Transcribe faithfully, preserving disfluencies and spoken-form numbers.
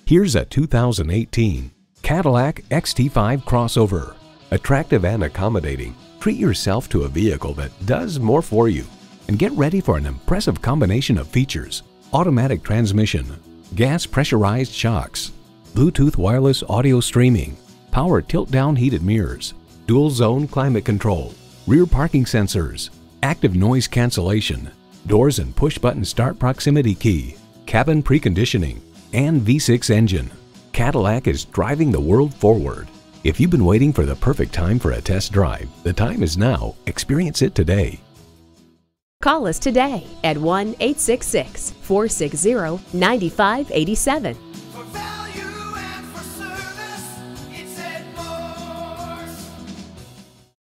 Here's a two thousand eighteen Cadillac X T five crossover. Attractive and accommodating, treat yourself to a vehicle that does more for you. And get ready for an impressive combination of features: automatic transmission, gas pressurized shocks, Bluetooth wireless audio streaming, power tilt-down heated mirrors, dual zone climate control, rear parking sensors, active noise cancellation, doors and push-button start proximity key, cabin preconditioning, and V six engine. Cadillac is driving the world forward. If you've been waiting for the perfect time for a test drive, the time is now. Experience it today. Call us today at one eight six six, four six zero, nine five eight seven.